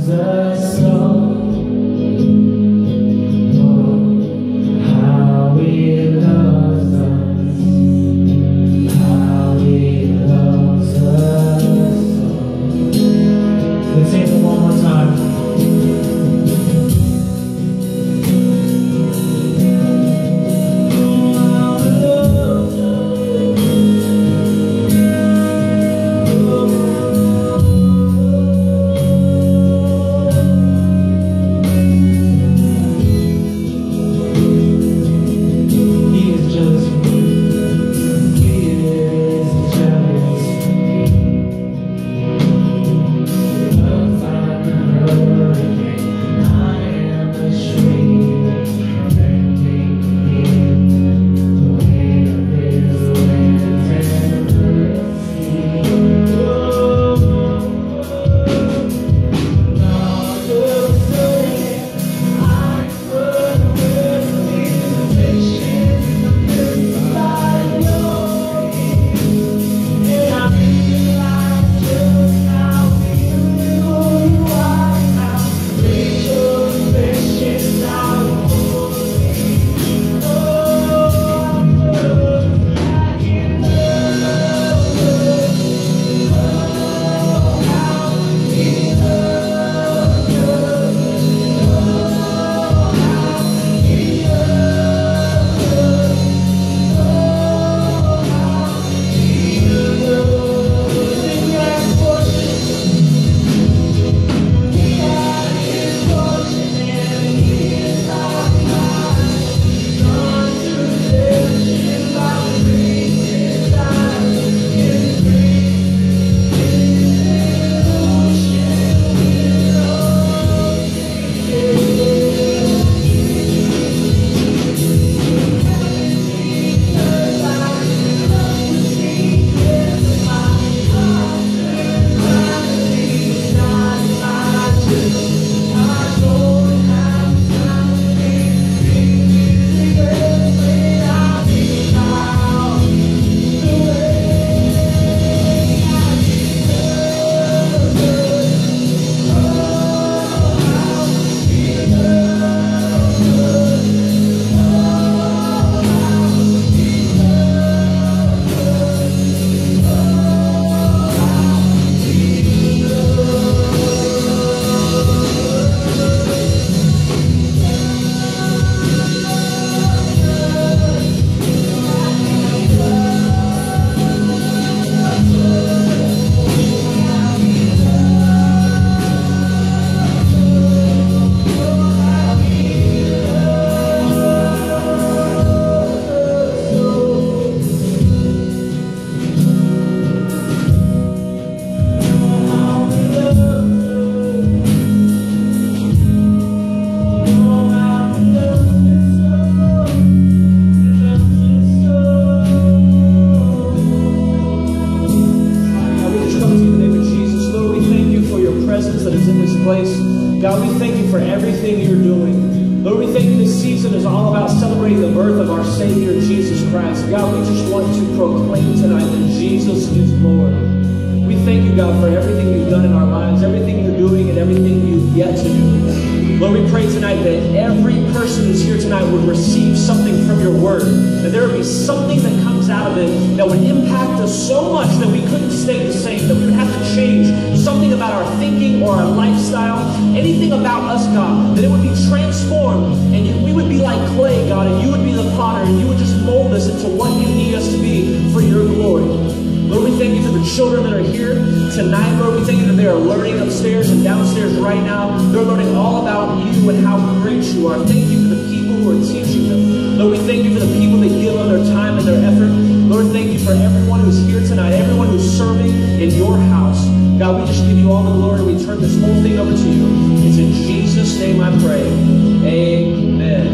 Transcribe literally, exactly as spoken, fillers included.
loves us so. Oh, how He loves us. How He loves us so. Let's sing it one more time. God, we thank you for everything you're doing. Lord, we thank you this season is all about celebrating the birth of our Savior, Jesus Christ. God, we just want to proclaim tonight that Jesus is Lord. We thank you, God, for everything you've done in our lives, everything you're doing, and everything you've yet to do. Lord, we pray tonight that every person who's here tonight would receive something from your word, that there would be something that comes out of it that would impact us so much that we couldn't stay the same, that we would have to change something about our thinking or our lifestyle, anything about us, God, that it would be transformed, and you, we would be like clay, God, and you would be the potter, and you would just mold us into what you need us to be for your glory. Lord, we thank you for the children that are here tonight. Lord, we thank you that they are learning upstairs and downstairs right now. They're learning all about you and how great you are. Thank you for the people who are teaching them. Lord, we thank you for the people that give of their time and their effort. Lord, thank you for everyone who's here tonight, everyone who's serving in your house. God, we just give you all the glory. We turn this whole thing over to you. It's in Jesus' name I pray. Amen.